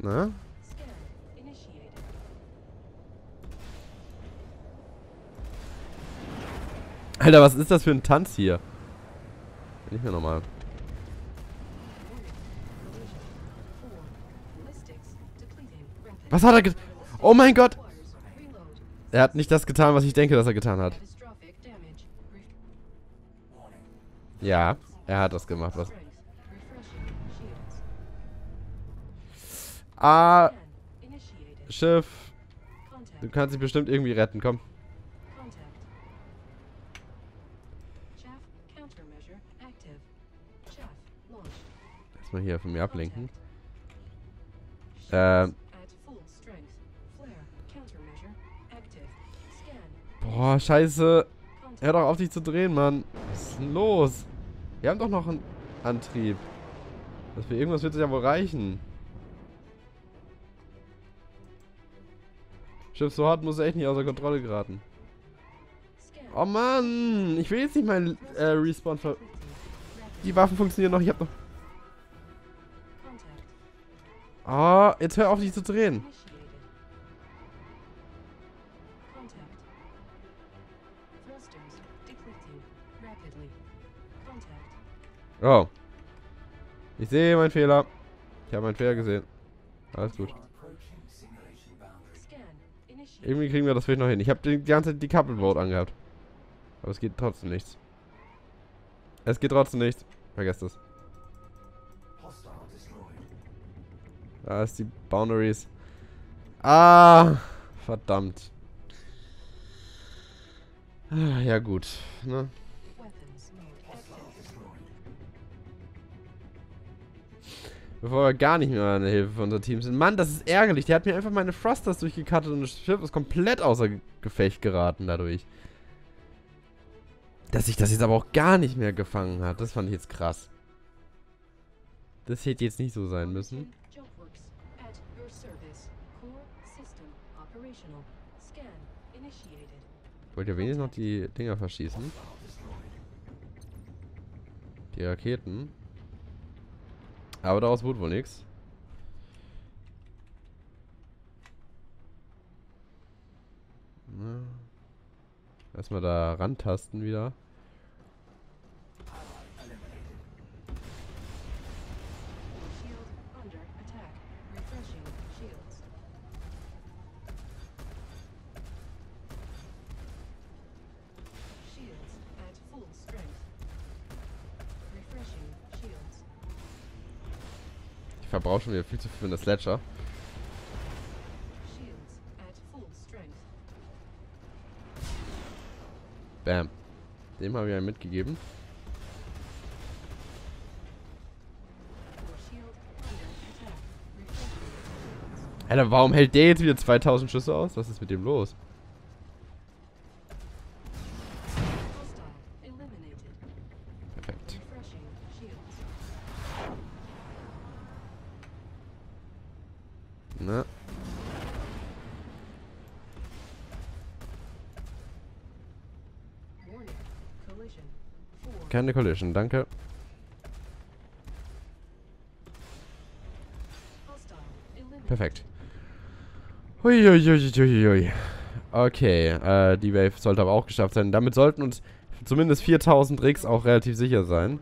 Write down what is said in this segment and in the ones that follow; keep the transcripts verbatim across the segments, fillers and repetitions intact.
Na? Alter, was ist das für ein Tanz hier? Nicht mehr normal. Was hat er getan? Oh mein Gott! Er hat nicht das getan, was ich denke, dass er getan hat. Ja, er hat das gemacht. Was? Ah, Schiff. Du kannst dich bestimmt irgendwie retten, komm. Erstmal hier von mir ablenken. Ähm. Boah, scheiße. Hör doch auf, dich zu drehen, Mann. Was ist denn los? Wir haben doch noch einen Antrieb. Das für irgendwas wird es ja wohl reichen. Schiff, so hart muss er echt nicht außer Kontrolle geraten. Oh Mann, ich will jetzt nicht meinen äh, Respawn ver... Die Waffen funktionieren noch, ich hab noch... Oh, jetzt hör auf, dich zu drehen. Oh. Ich sehe meinen Fehler. Ich habe meinen Fehler gesehen. Alles gut. Irgendwie kriegen wir das vielleicht noch hin. Ich habe die ganze Zeit die Couple Vote angehabt. Aber es geht trotzdem nichts. Es geht trotzdem nichts. Vergesst es. Da ist die Boundaries. Ah, verdammt. Ah, ja gut, ne? Bevor wir gar nicht mehr eine Hilfe für unser Team sind. Mann, das ist ärgerlich. Der hat mir einfach meine Thrusters durchgekattet und das Schiff ist komplett außer Gefecht geraten dadurch. Dass sich das jetzt aber auch gar nicht mehr gefangen hat. Das fand ich jetzt krass. Das hätte jetzt nicht so sein müssen. Ich wollte ja wenigstens noch die Dinger verschießen. Die Raketen. Aber daraus wurde wohl nichts. Erstmal da rantasten wieder. Ich verbrauche schon wieder viel zu viel in der Sledger. Bam. Dem habe ich einen mitgegeben. Alter, warum hält der jetzt wieder zweitausend Schüsse aus? Was ist mit dem los? Perfekt. Na. Keine Collision, danke. Perfekt. Huiuiuiuiui. Okay, äh, die Wave sollte aber auch geschafft sein. Damit sollten uns zumindest viertausend Rigs auch relativ sicher sein.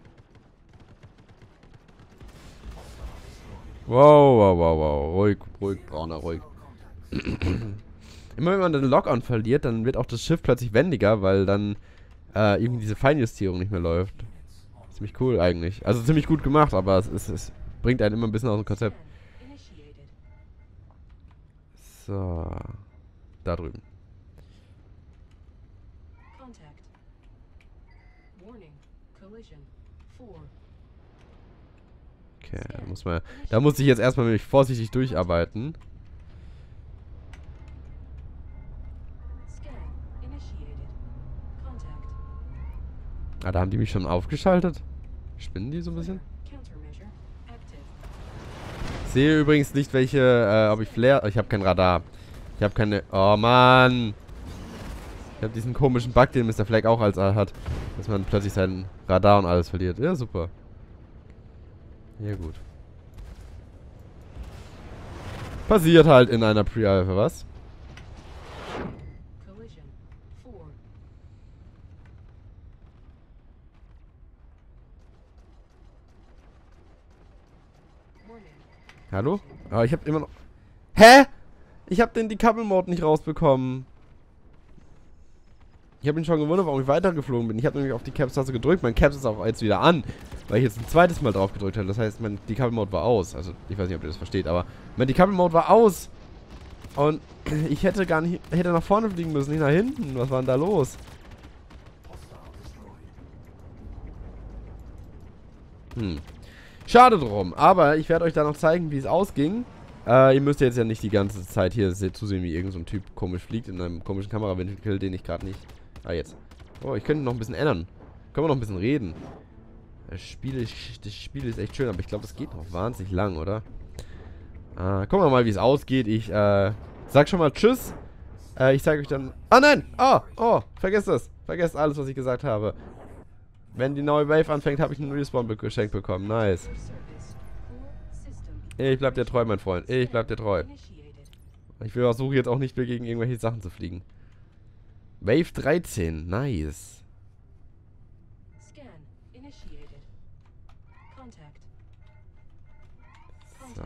Wow, wow, wow, wow. Ruhig, ruhig, Brauner, ruhig. Immer wenn man den Lock-on verliert, dann wird auch das Schiff plötzlich wendiger, weil dann äh, irgendwie diese Feinjustierung nicht mehr läuft. Ziemlich cool eigentlich. Also ziemlich gut gemacht, aber es, es, es bringt einen immer ein bisschen aus dem Konzept. So. Da drüben. Okay, da muss man, da muss ich jetzt erstmal nämlich vorsichtig durcharbeiten. Ah, da haben die mich schon aufgeschaltet. Spinnen die so ein bisschen? Ich sehe übrigens nicht, welche, äh, ob ich Flare... Ich habe kein Radar. Ich habe keine... Oh, Mann. Ich habe diesen komischen Bug, den Mister Flag auch als hat. Dass man plötzlich sein Radar und alles verliert. Ja, super. Ja, gut. Passiert halt in einer Pre-Alpha, was? Hallo? Ah, ich hab immer noch... Hä? Ich hab den Decouple-Mode nicht rausbekommen. Ich habe mich schon gewundert, warum ich weitergeflogen bin. Ich habe nämlich auf die Caps-Taste gedrückt. Mein Caps ist auch jetzt wieder an, weil ich jetzt ein zweites Mal drauf gedrückt habe. Das heißt, mein Decouple-Mode war aus. Also, ich weiß nicht, ob ihr das versteht, aber mein Decouple-Mode war aus. Und ich hätte gar nicht... hätte nach vorne fliegen müssen, nicht nach hinten. Was war denn da los? Hm. Schade drum. Aber ich werde euch da noch zeigen, wie es ausging. Äh, ihr müsst jetzt ja nicht die ganze Zeit hier zusehen, wie irgend so ein Typ komisch fliegt in einem komischen Kamerawinkel, den ich gerade nicht... Ah, jetzt. Oh, ich könnte noch ein bisschen ändern. Können wir noch ein bisschen reden. Das Spiel ist, das Spiel ist echt schön, aber ich glaube, das geht noch wahnsinnig lang, oder? Äh, gucken wir mal, wie es ausgeht. Ich, äh, sag schon mal Tschüss. Äh, ich zeige euch dann... Ah, nein! Oh, oh, vergesst das. Vergesst alles, was ich gesagt habe. Wenn die neue Wave anfängt, habe ich einen Respawn geschenkt bekommen. Nice. Ich bleib dir treu, mein Freund. Ich bleib dir treu. Ich versuche jetzt auch nicht mehr gegen irgendwelche Sachen zu fliegen. Wave dreizehn. Nice. So.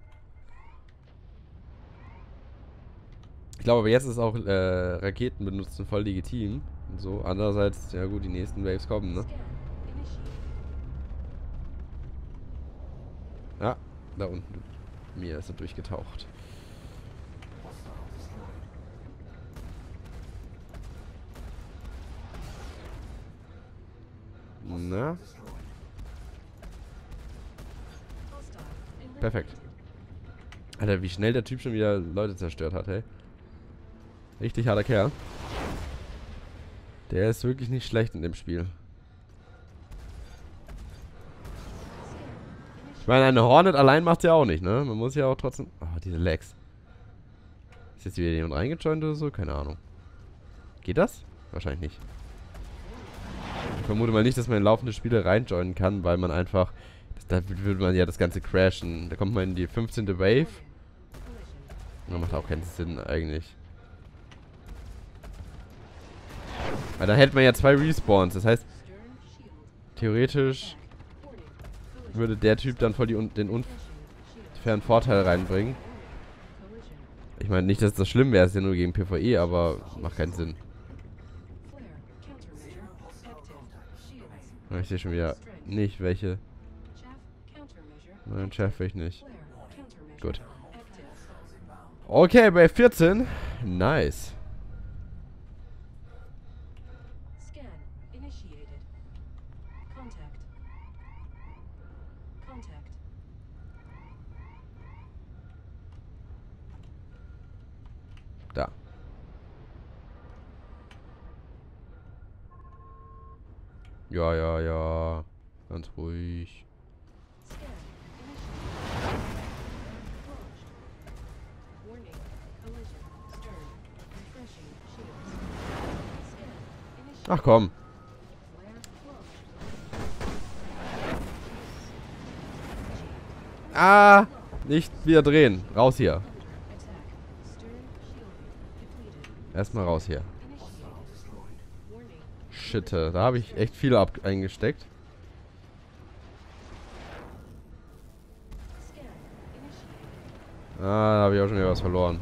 Ich glaube, aber jetzt ist auch äh, Raketen benutzen voll legitim. Und so. Andererseits, ja gut, die nächsten Waves kommen, ne? Ja, da unten. Mir ist er durchgetaucht. Na? Perfekt. Alter, wie schnell der Typ schon wieder Leute zerstört hat, hey. Richtig harter Kerl. Der ist wirklich nicht schlecht in dem Spiel. Ich meine, eine Hornet allein macht ja auch nicht, ne? Man muss ja auch trotzdem... Oh, diese Lags. Ist jetzt wieder jemand reingejoint oder so? Keine Ahnung. Geht das? Wahrscheinlich nicht. Ich vermute mal nicht, dass man in laufende Spiele reinjoinen kann, weil man einfach... Das, da würde man ja das Ganze crashen. Da kommt man in die fünfzehnte Wave. Das macht auch keinen Sinn eigentlich. Weil dann hätte man ja zwei Respawns. Das heißt, theoretisch würde der Typ dann voll die, den unfairen Vorteil reinbringen. Ich meine nicht, dass das schlimm wäre, es ist ja nur gegen PvE, aber macht keinen Sinn. Ich sehe schon wieder nicht, welche. Nein, Chef will ich nicht. Gut. Okay, bei vierzehn. Nice. Da. Ja, ja, ja. Ganz ruhig. Ach komm. Ah, nicht wieder drehen. Raus hier. Erstmal raus hier. Shit, da habe ich echt viel ab eingesteckt. Ah, da habe ich auch schon wieder was verloren.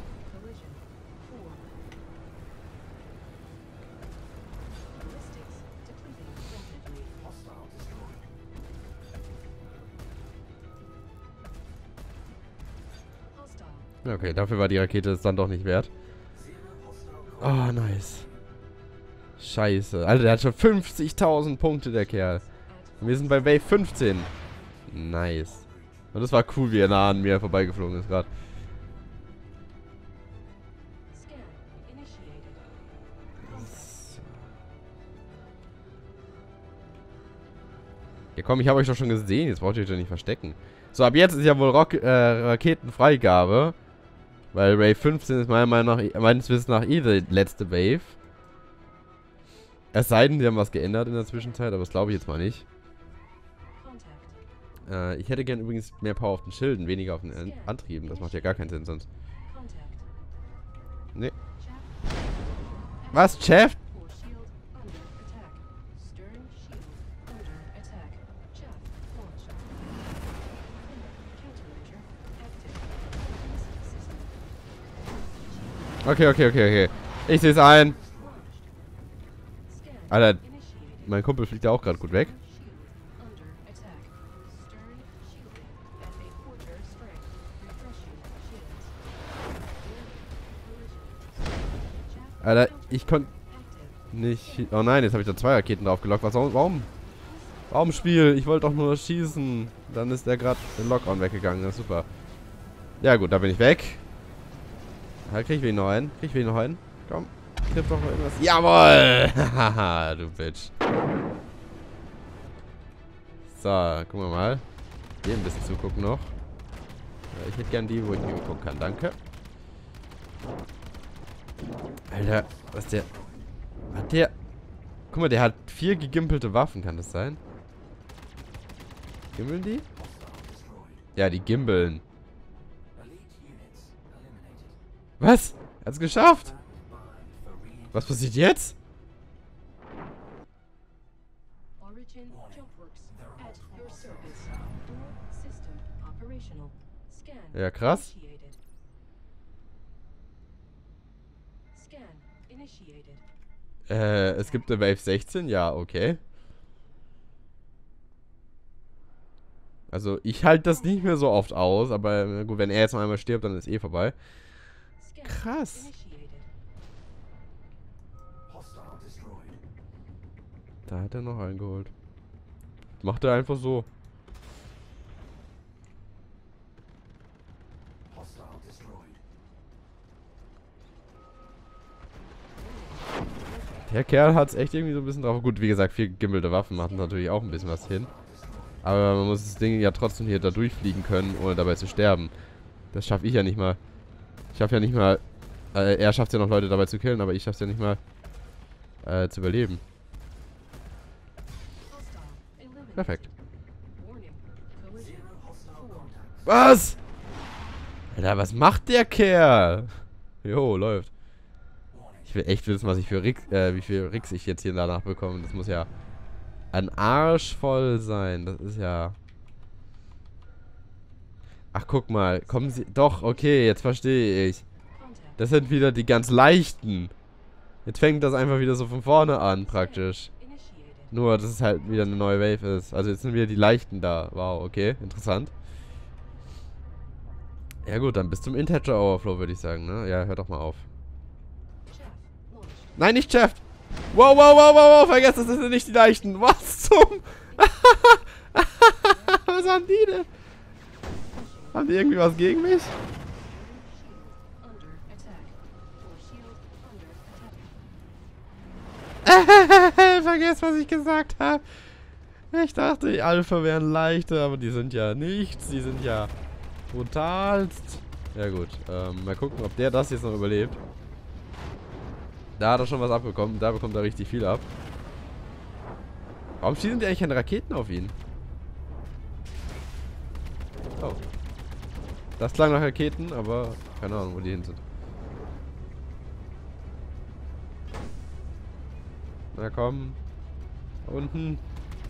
Okay, dafür war die Rakete es dann doch nicht wert. Oh, nice. Scheiße. Alter, der hat schon fünfzigtausend Punkte, der Kerl. Und wir sind bei Wave fünfzehn. Nice. Und das war cool, wie er nah an mir vorbeigeflogen ist gerade. Ja komm, ich habe euch doch schon gesehen. Jetzt braucht ihr euch doch nicht verstecken. So, ab jetzt ist ja wohl Rock äh, Raketenfreigabe. Weil Wave fünfzehn ist meiner Meinung nach, meines Wissens nach eh die letzte Wave. Es sei denn, die haben was geändert in der Zwischenzeit, aber das glaube ich jetzt mal nicht. Äh, ich hätte gern übrigens mehr Power auf den Schilden, weniger auf den An Antrieben. Das macht ja gar keinen Sinn sonst. Nee. Was, Chef? Okay, okay, okay, okay. Ich sehe es ein. Alter, mein Kumpel fliegt ja auch gerade gut weg. Alter, ich konnte nicht... Oh nein, jetzt habe ich da zwei Raketen draufgelockt. Was, warum? Warum Spiel? Ich wollte doch nur schießen. Dann ist der gerade in Lock-on weggegangen. Das ist super. Ja gut, da bin ich weg. Da krieg ich wen noch ein. Krieg ich wen noch ein. Komm. Triff doch noch irgendwas. Jawohl! Haha, du Bitch. So, gucken wir mal. Hier ein bisschen zugucken noch. Ja, ich hätte gern die, wo ich mir gucken kann. Danke. Alter, was der... Hat der... Guck mal, der hat vier gegimpelte Waffen, kann das sein? Gimbeln die? Ja, die gimbeln. Was? Er hat's geschafft? Was passiert jetzt? Ja, krass. Äh, es gibt eine Wave sechzehn? Ja, okay. Also, ich halte das nicht mehr so oft aus, aber gut, wenn er jetzt noch einmal stirbt, dann ist eh vorbei. Krass. Da hat er noch einen geholt. Macht er einfach so. Der Kerl hat es echt irgendwie so ein bisschen drauf. Gut, wie gesagt, vier gimmelte Waffen machen natürlich auch ein bisschen was hin. Aber man muss das Ding ja trotzdem hier da durchfliegen können, ohne dabei zu sterben. Das schaffe ich ja nicht mal. Ich schaffe ja nicht mal... Äh, er schafft ja noch Leute dabei zu killen, aber ich schaffe es ja nicht mal äh, zu überleben. Perfekt. Was? Alter, was macht der Kerl? Jo, läuft. Ich will echt wissen, was ich für Rix, äh, wie viel Rix ich jetzt hier danach bekomme. Das muss ja ein Arsch voll sein. Das ist ja... Ach, guck mal. Kommen sie... Doch, okay, jetzt verstehe ich. Das sind wieder die ganz leichten. Jetzt fängt das einfach wieder so von vorne an, praktisch. Nur, dass es halt wieder eine neue Wave ist. Also jetzt sind wieder die leichten da. Wow, okay, interessant. Ja gut, dann bis zum Integer Overflow, würde ich sagen, ne? Ja, hör doch mal auf. Nein, nicht Chef! Wow, wow, wow, wow, wow, vergesst, das sind nicht die leichten. Was zum... Was haben die denn? Haben die irgendwie was gegen mich? Vergesst, was ich gesagt habe. Ich dachte, die Alpha wären leichter, aber die sind ja nichts. Die sind ja brutalst. Ja gut, ähm, mal gucken, ob der das jetzt noch überlebt. Da hat er schon was abbekommen. Da bekommt er richtig viel ab. Warum schießen die eigentlich keine Raketen auf ihn? Oh. Das klang nach Raketen, aber keine Ahnung, wo die hin sind. Na komm. Da unten.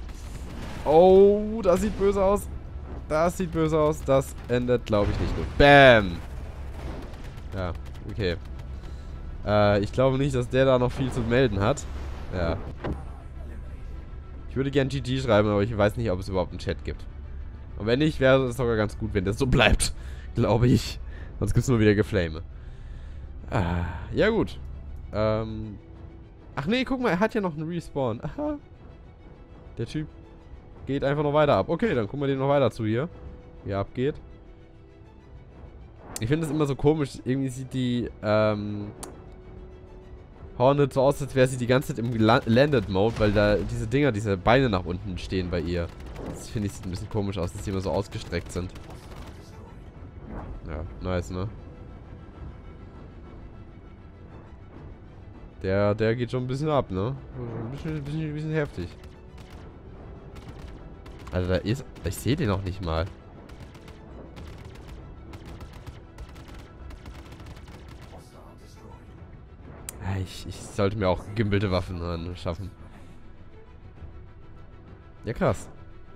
Oh, das sieht böse aus. Das sieht böse aus. Das endet, glaube ich, nicht gut. Bam! Ja, okay. Äh, ich glaube nicht, dass der da noch viel zu melden hat. Ja. Ich würde gern G G schreiben, aber ich weiß nicht, ob es überhaupt einen Chat gibt. Und wenn nicht, wäre es sogar ganz gut, wenn das so bleibt. Glaube ich. Sonst gibt es nur wieder Geflame. Ah, ja gut. Ähm... Ach nee, guck mal, er hat ja noch einen Respawn. Aha. Der Typ geht einfach noch weiter ab. Okay, dann gucken wir dem noch weiter zu hier. Wie er abgeht. Ich finde es immer so komisch. Irgendwie sieht die ähm, Hornet so aus, als wäre sie die ganze Zeit im Landed-Mode, weil da diese Dinger, diese Beine nach unten stehen bei ihr. Das finde ich sieht ein bisschen komisch aus, dass die immer so ausgestreckt sind. Ja, nice, ne? Der, der geht schon ein bisschen ab, ne? Ein bisschen, ein bisschen, ein bisschen heftig. Also da ist... Ich sehe den noch nicht mal. Ja, ich, ich sollte mir auch gimbelte Waffen anschaffen. Ja, krass.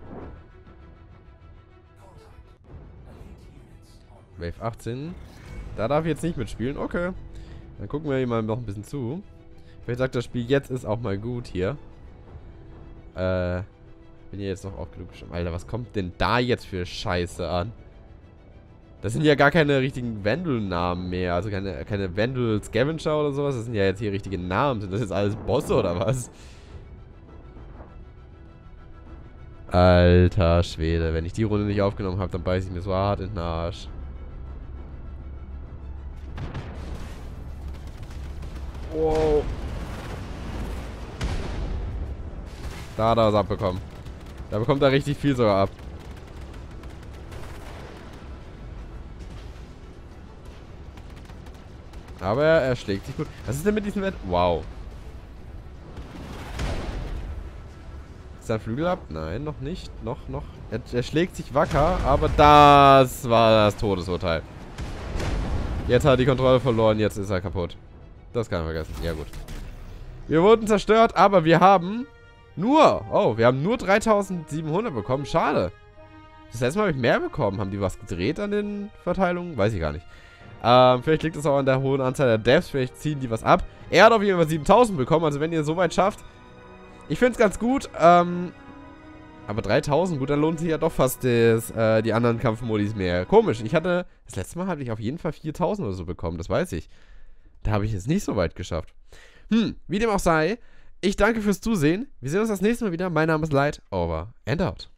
Wave achtzehn. Da darf ich jetzt nicht mitspielen. Okay. Dann gucken wir ihm mal noch ein bisschen zu. Vielleicht sagt das Spiel, jetzt ist auch mal gut hier. Äh... Bin hier jetzt noch oft genug gestimmt. Alter, was kommt denn da jetzt für Scheiße an? Das sind ja gar keine richtigen Vandal-Namen mehr. Also keine, keine Vandal-Scavenger oder sowas. Das sind ja jetzt hier richtige Namen. Sind das jetzt alles Bosse oder was? Alter Schwede. Wenn ich die Runde nicht aufgenommen habe, dann beiße ich mir so hart in den Arsch. Wow. Da hat er was abbekommen. Da bekommt er richtig viel sogar ab. Aber er, er schlägt sich gut. Was ist denn mit diesem Wett? Wow. Ist sein Flügel ab? Nein, noch nicht. Noch, noch. Er, er schlägt sich wacker, aber das war das Todesurteil. Jetzt hat er die Kontrolle verloren, jetzt ist er kaputt. Das kann man vergessen. Ja, gut. Wir wurden zerstört, aber wir haben nur, oh, wir haben nur dreitausendsiebenhundert bekommen. Schade. Das letzte Mal habe ich mehr bekommen. Haben die was gedreht an den Verteilungen? Weiß ich gar nicht. Ähm, vielleicht liegt es auch an der hohen Anzahl der Devs. Vielleicht ziehen die was ab. Er hat auf jeden Fall siebentausend bekommen. Also wenn ihr so weit schafft. Ich finde es ganz gut. Ähm, aber dreitausend, gut, dann lohnt sich ja doch fast das, äh, die anderen Kampfmodis mehr. Komisch. Ich hatte, das letzte Mal hatte ich auf jeden Fall viertausend oder so bekommen. Das weiß ich. Da habe ich es nicht so weit geschafft. Hm, wie dem auch sei. Ich danke fürs Zusehen. Wir sehen uns das nächste Mal wieder. Mein Name ist Light. Over and out.